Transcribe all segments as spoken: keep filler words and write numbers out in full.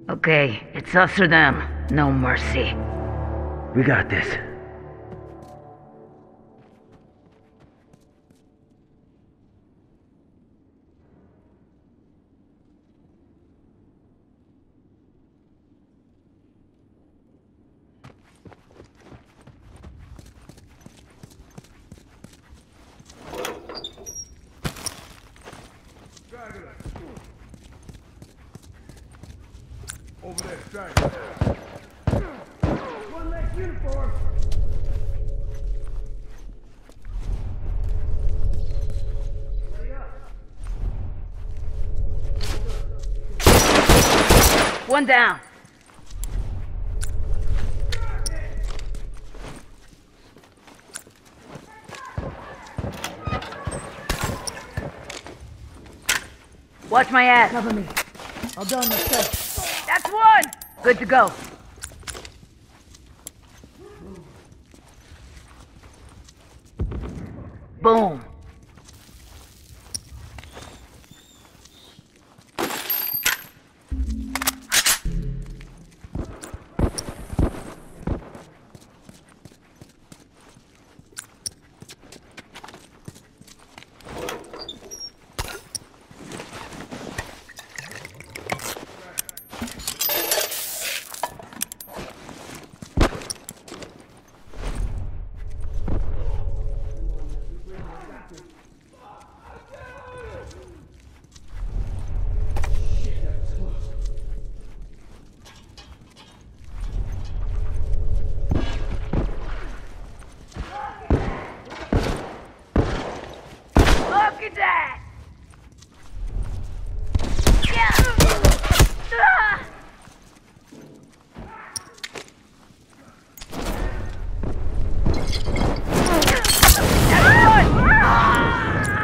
Okay, it's us or them. No mercy. We got this. Over there, strike. One less uniform. One down. Watch my ass. Cover me. I'll go on the steps. That's one! Good to go. Boom. Look at that! Yeah. Ah. That's good! Ah.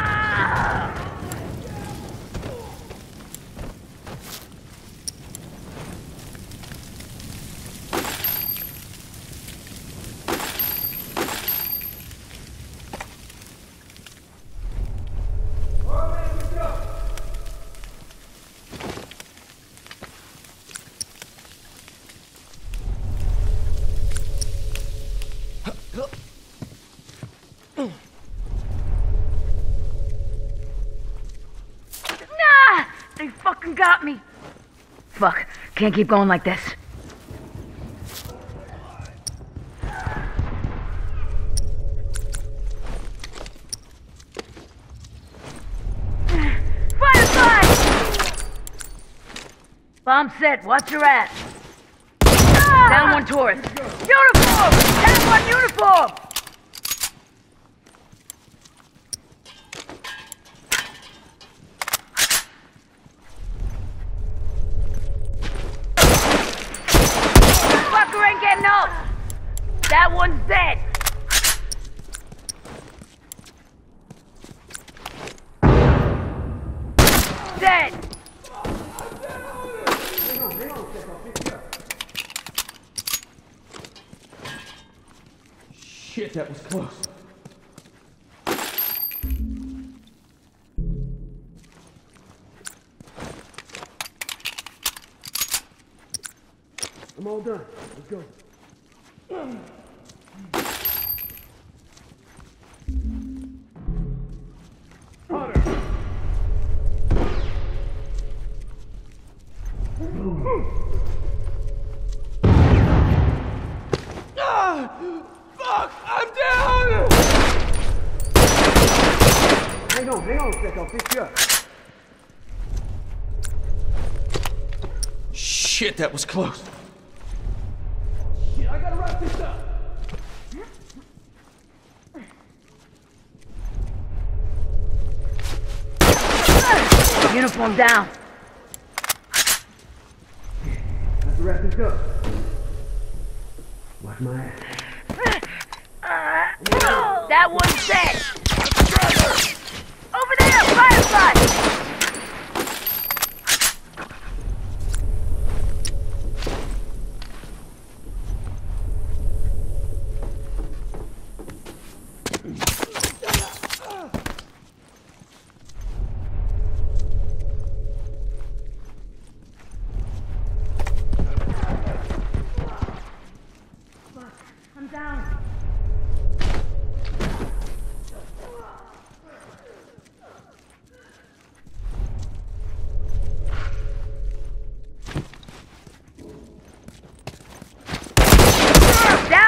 Nah! They fucking got me! Fuck, can't keep going like this. Firefly! Bomb set, watch your ass. Ah! Down one tourist. Uniform! Down one uniform! Fucker ain't getting up! That one's dead! Dead! Shit, that was close. I'm all done. Let's go. Hunter! Ah! Fuck! I'm down! Hang on, hang on a sec. I'll fix you up. Shit, that was close. Shit, I gotta wrap this up. Uniform down. Have to wrap this up. Watch my ass. Uh, that one's dead. Over there, Firefly!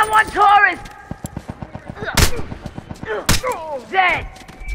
Down one tourist! Dead!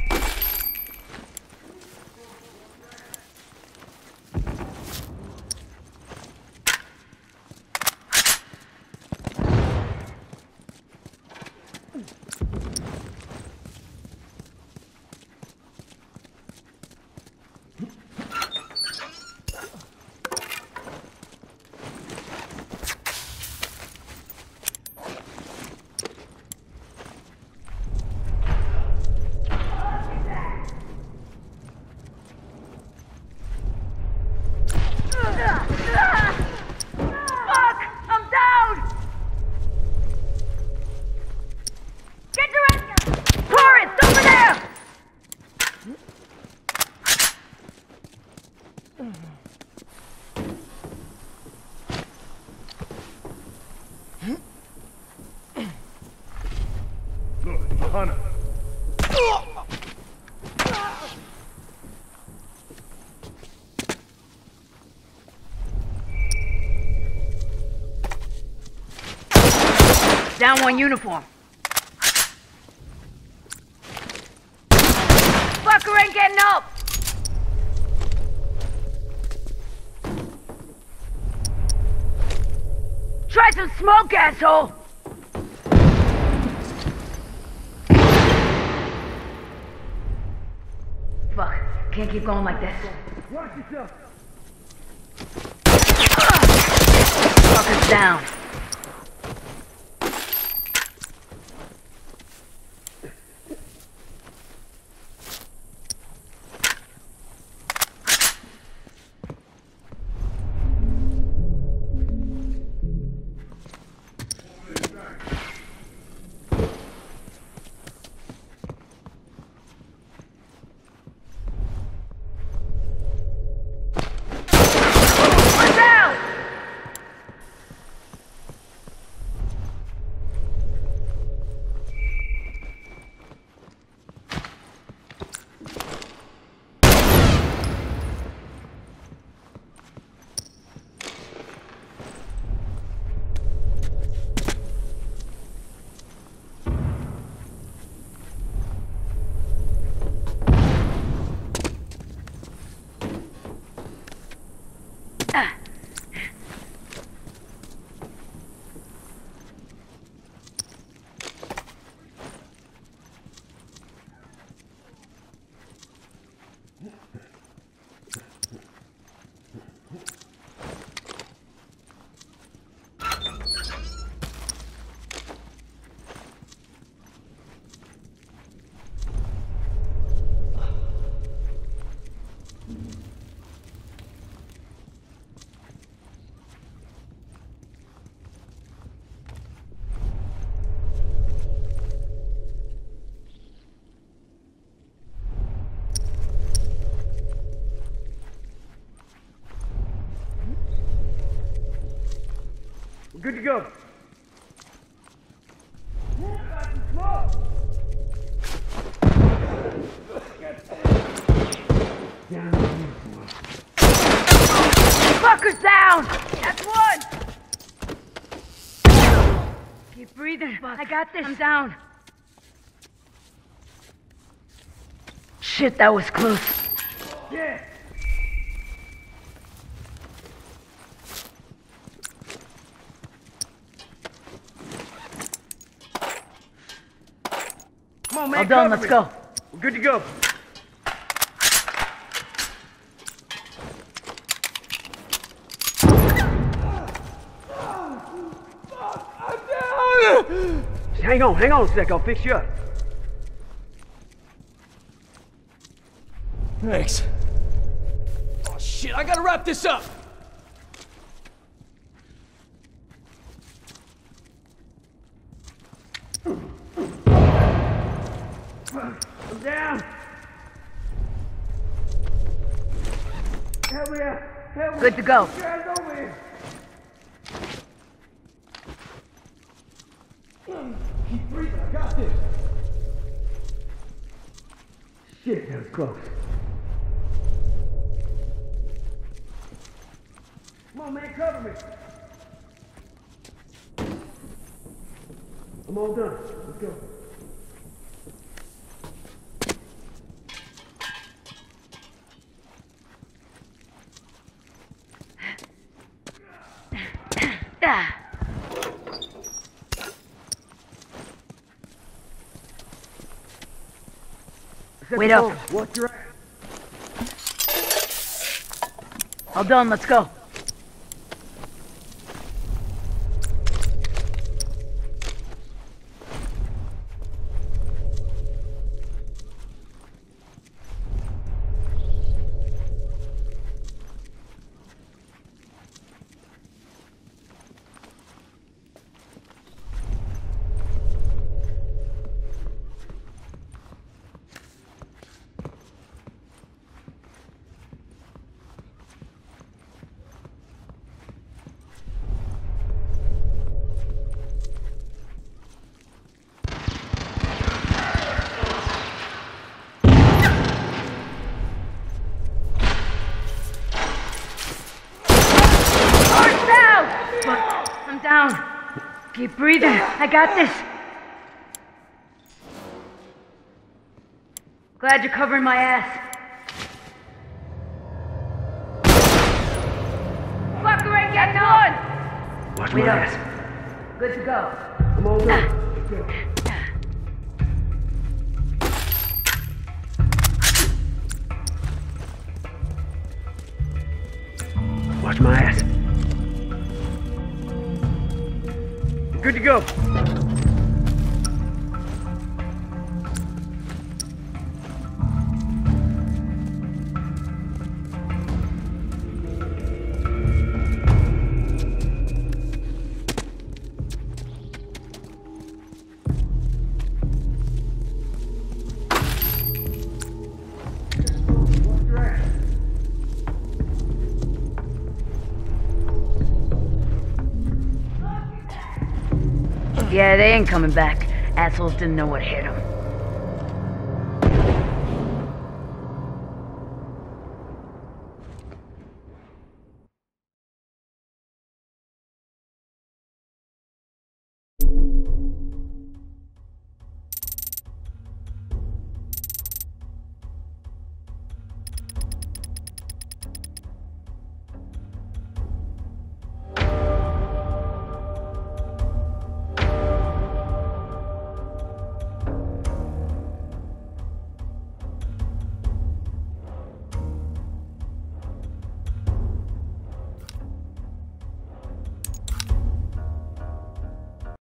Hunter. Down one uniform. Fucker ain't getting up! Try some smoke, asshole! Fuck, can't keep going like this. Watch yourself. Fucker's down. Good to go. Fucker's down! That's one! Keep breathing. I got this. I'm down. Shit, that was close. Yeah. Come on, man. All done, cover let's me. go. We're good to go. Hang on, hang on a sec. I'll fix you up. Thanks. Oh shit, I gotta wrap this up! I'm down. Help me out. Help me. Good to go. Guys over here. Keep breathing, I got this! Shit, that was close. Come on, man, cover me. I'm all done. Let's go. Ah. Wait up. Watch your ass. All done, let's go. Down. Keep breathing. I got this. Glad you're covering my ass. Fucker ain't getting on. Watch Wait my up. ass. Good to go. I'm all done. Let's go. Watch my ass. Good to go. Yeah, they ain't coming back. Assholes didn't know what hit them.